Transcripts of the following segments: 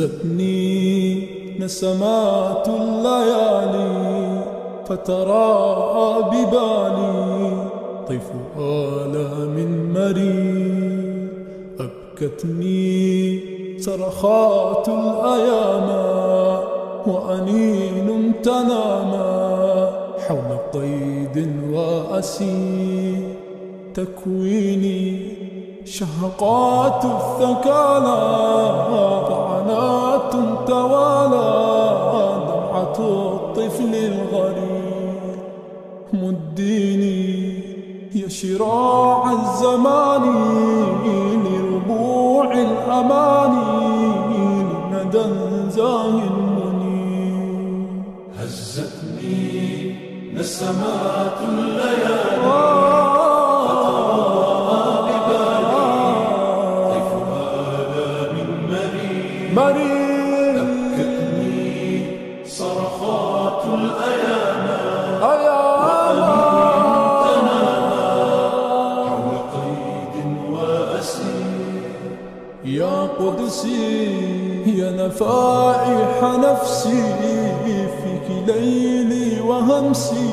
هزتني نسمات الليالي فتراءى ببالي طيف آلام مرير أبكتني صرخات الأيام وأنين تناما حول قيد وأسير تكويني شهقات الثكالى طعنات توالى دمعة الطفل الغريب مديني يا شراع الزمان لربوع الأماني لندى زاه منير هزتني نسمات الليالي مرير أبكتني صرخات الأيام حول قيد وأسير يا قدسي يا نفائح نفسي فيك ليلي وهمسي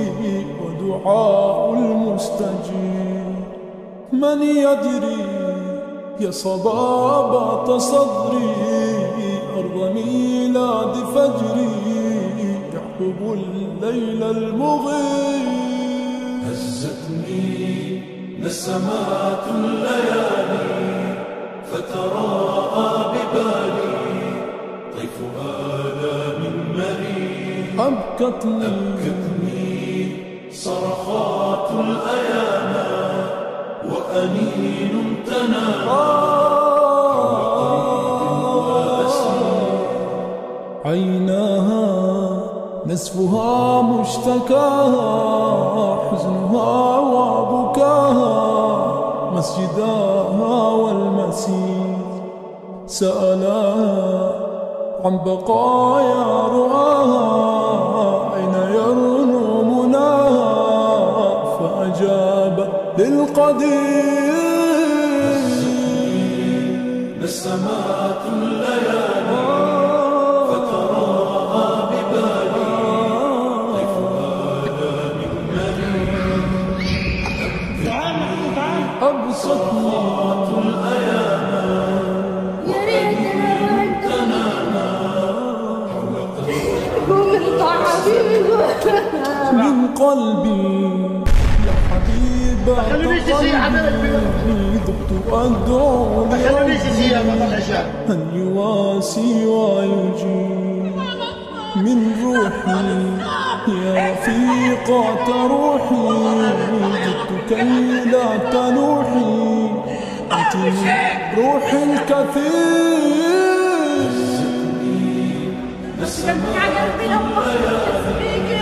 ودعاء المستجيب من يدري يا صبابة صدري أرض ميلاد فجري يحب الليل المغيب هزتني نسمات الليالي فتراءى ببالي طيف آلام مرير أبكتني صرخات الأيام وأنين تنام عيناها نسفها مشتكاها حزنها وبكاها مسجداها والمسير سألاها عن بقايا رؤاها أين يرنو مناها فأجاب للقدير نسمات الليالي فتراءى ببالي طيف آلام مرير أبسطني الأيام وأنين تناما حول قيد من قلبي يا حبيبة قلبي ذقت أدعو لربي أن يواسي ويجيب من روحي يا رفيقة روحي جئت كي لا تنوحي أنت من روح الكثير نسمات الليالي